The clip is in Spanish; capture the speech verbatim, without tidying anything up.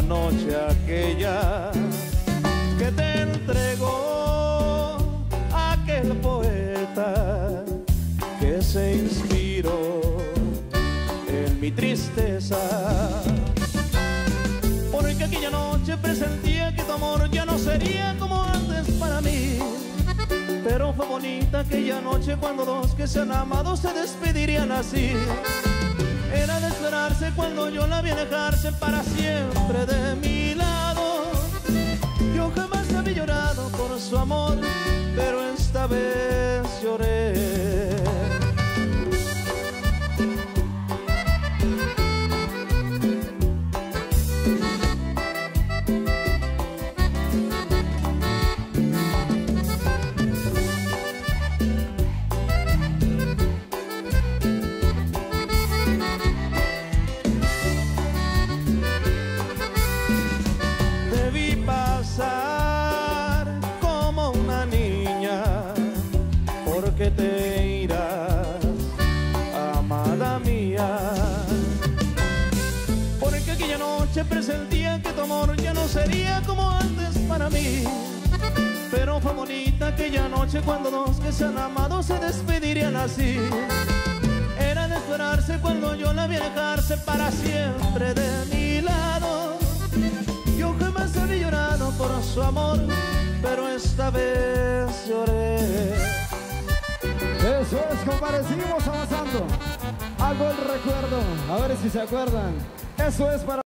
noche aquella que te entregó aquel poeta que se inspiró en mi tristeza. Porque aquella noche presentía que tu amor ya no sería como antes para mí. Pero fue bonita aquella noche cuando dos que se han amado se despedirían así. Era de esperarse cuando yo la vi alejarse para siempre de mi lado. Yo jamás había llorado por su amor, pero esta vez lloré. Como una niña, porque te irás, amada mía. Porque aquella noche presentía que tu amor ya no sería como antes para mí. Pero fue bonita aquella noche cuando dos que se han amado se despedirían así. Era de esperarse cuando yo la vi alejarse para siempre de mi lado. Yo jamás había llorado por su amor, pero esta vez lloré. Eso es, compadre, seguimos avanzando. Hago el recuerdo, a ver si se acuerdan. Eso es para